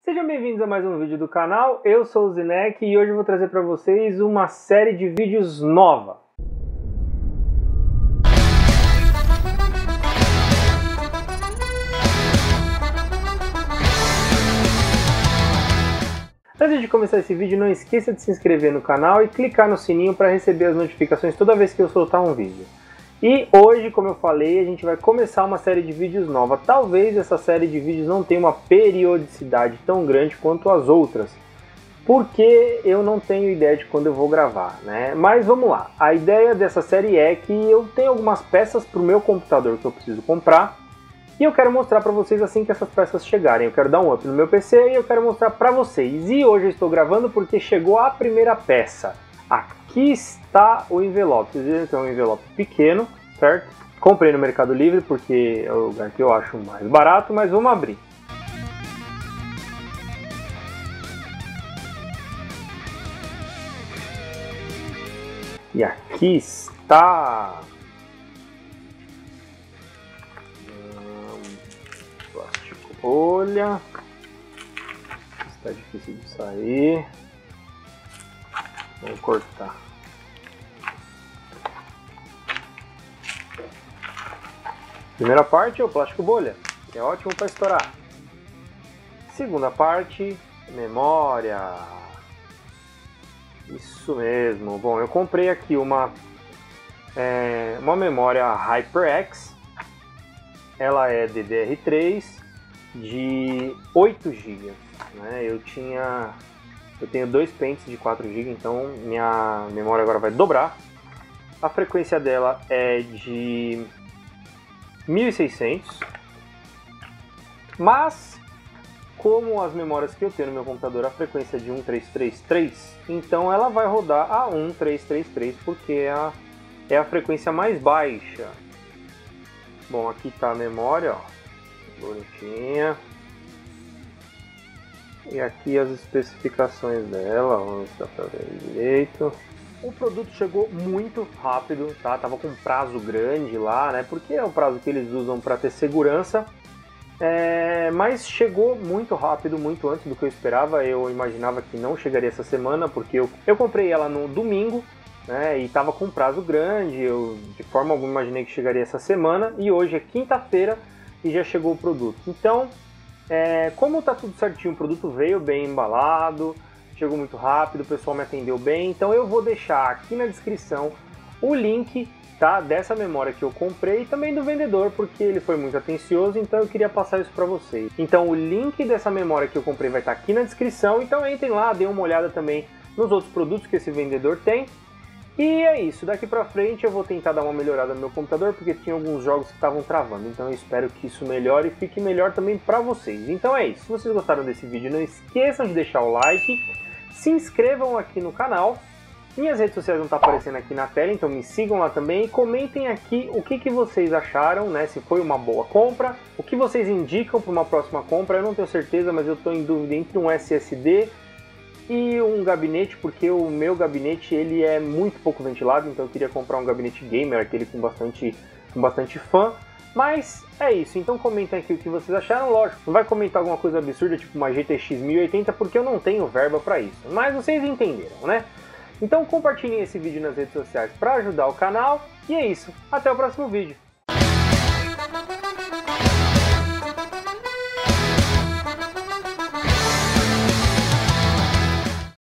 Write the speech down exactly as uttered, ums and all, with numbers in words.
Sejam bem-vindos a mais um vídeo do canal, eu sou o Zinek e hoje eu vou trazer para vocês uma série de vídeos nova. Antes de começar esse vídeo, não esqueça de se inscrever no canal e clicar no sininho para receber as notificações toda vez que eu soltar um vídeo. E hoje, como eu falei, a gente vai começar uma série de vídeos nova. Talvez essa série de vídeos não tenha uma periodicidade tão grande quanto as outras, porque eu não tenho ideia de quando eu vou gravar, né? Mas vamos lá, a ideia dessa série é que eu tenho algumas peças para o meu computador que eu preciso comprar e eu quero mostrar para vocês assim que essas peças chegarem. Eu quero dar um up no meu P C e eu quero mostrar para vocês. E hoje eu estou gravando porque chegou a primeira peça. Aqui está o envelope. Vocês viram que é um envelope pequeno, certo? Comprei no Mercado Livre porque é o lugar que eu acho mais barato, mas vamos abrir. E aqui está... Plástico bolha. Está difícil de sair. Vou cortar. Primeira parte é o plástico bolha, que é ótimo para estourar. Segunda parte, memória. Isso mesmo. Bom, eu comprei aqui uma é, uma memória HyperX. Ela é D D R três de oito gigas. Né? Eu tinha Eu tenho dois pentes de quatro gigas, então minha memória agora vai dobrar. A frequência dela é de mil e seiscentos, mas como as memórias que eu tenho no meu computador a frequência é de um três três três, então ela vai rodar a um três três três porque é a, é a frequência mais baixa. Bom, aqui está a memória, ó, bonitinha. E aqui as especificações dela, vamos ver se dá pra ver direito. O produto chegou muito rápido, tá? Tava com prazo grande lá, né? Porque é o prazo que eles usam para ter segurança. É... Mas chegou muito rápido, muito antes do que eu esperava. Eu imaginava que não chegaria essa semana, porque eu, eu comprei ela no domingo, né? E tava com prazo grande. Eu de forma alguma imaginei que chegaria essa semana. E hoje é quinta-feira e já chegou o produto. Então... É, como tá tudo certinho, o produto veio bem embalado, chegou muito rápido, o pessoal me atendeu bem, então eu vou deixar aqui na descrição o link, tá, dessa memória que eu comprei e também do vendedor, porque ele foi muito atencioso, então eu queria passar isso para vocês. Então o link dessa memória que eu comprei vai estar aqui na descrição, então entrem lá, deem uma olhada também nos outros produtos que esse vendedor tem. E é isso, daqui pra frente eu vou tentar dar uma melhorada no meu computador, porque tinha alguns jogos que estavam travando, então eu espero que isso melhore e fique melhor também pra vocês. Então é isso, se vocês gostaram desse vídeo, não esqueçam de deixar o like, se inscrevam aqui no canal, minhas redes sociais vão estar aparecendo aqui na tela, então me sigam lá também e comentem aqui o que, que vocês acharam, né, se foi uma boa compra, o que vocês indicam para uma próxima compra. Eu não tenho certeza, mas eu estou em dúvida entre um S S D e um gabinete, porque o meu gabinete ele é muito pouco ventilado, então eu queria comprar um gabinete gamer, aquele com bastante, com bastante fã. Mas é isso, então comentem aqui o que vocês acharam. Lógico, não vai comentar alguma coisa absurda, tipo uma G T X mil e oitenta, porque eu não tenho verba para isso. Mas vocês entenderam, né? Então compartilhem esse vídeo nas redes sociais para ajudar o canal. E é isso, até o próximo vídeo.